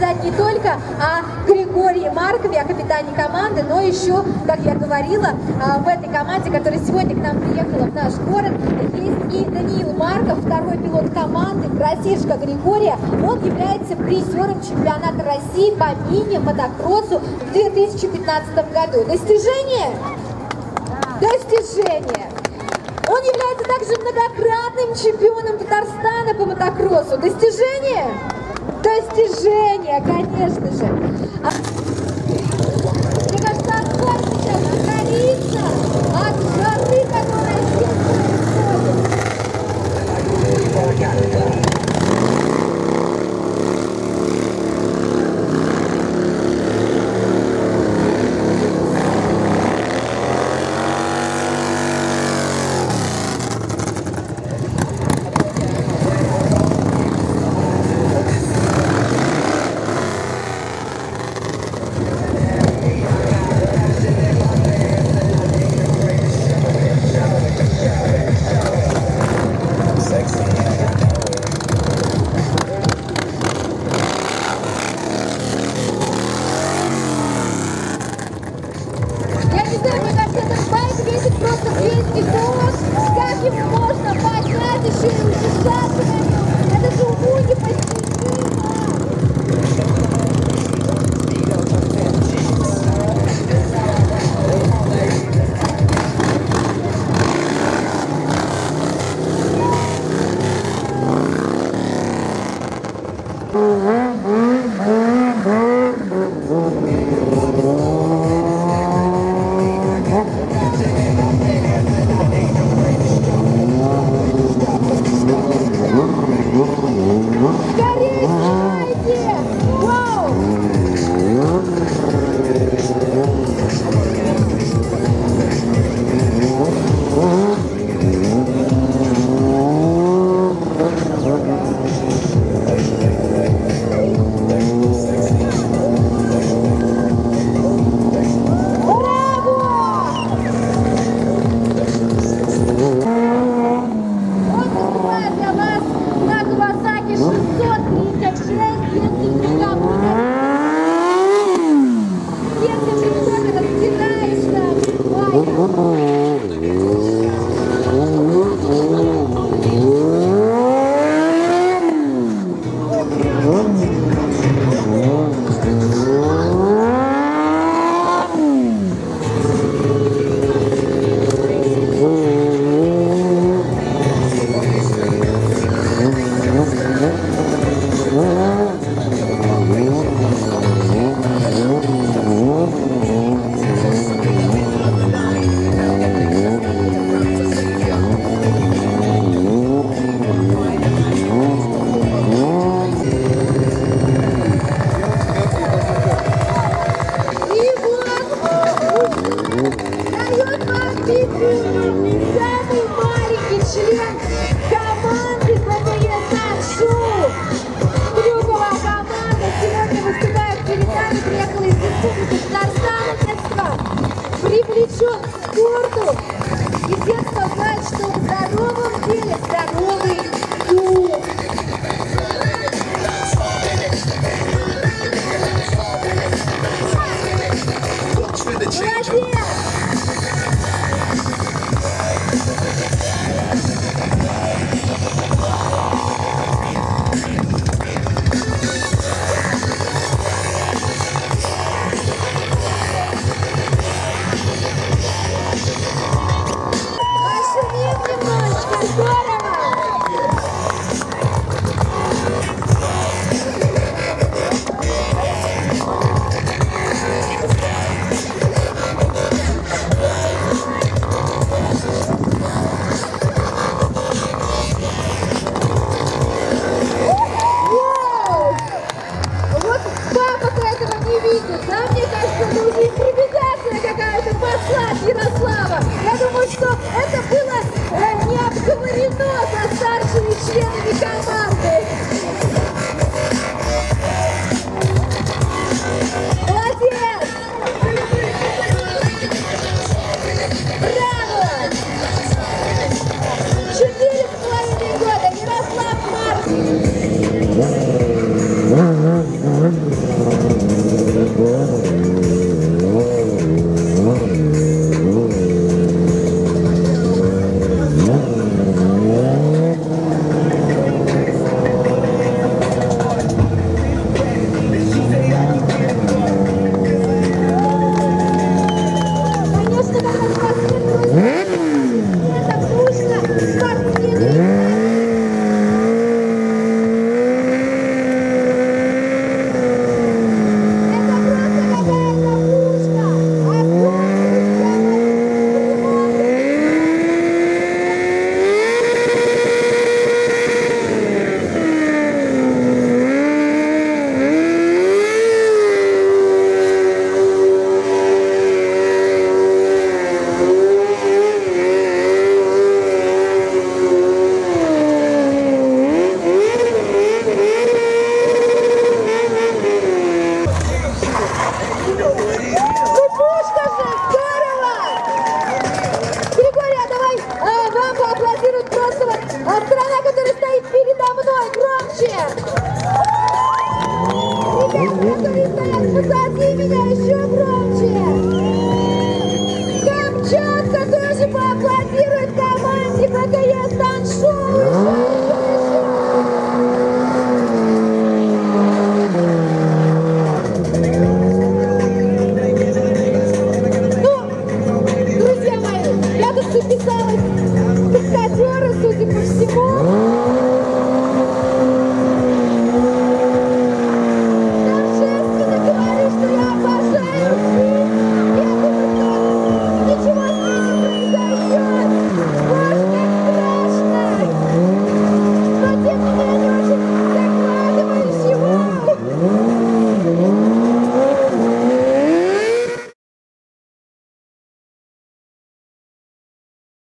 рассказать не только о Григории Маркове, о капитане команды, но еще, как я говорила, в этой команде, которая сегодня к нам приехала в наш город, есть и Даниил Марков, второй пилот команды, братишка Григория. Он является призером чемпионата России по мини-мотокроссу в 2015 году. Достижение? Достижение! Он является также многократным чемпионом Татарстана по мотокроссу. Достижение? Достижение, конечно же. Мне кажется, Аскар сейчас загорится от жары, которая здесь происходит. А страна, которая стоит передо мной, громче!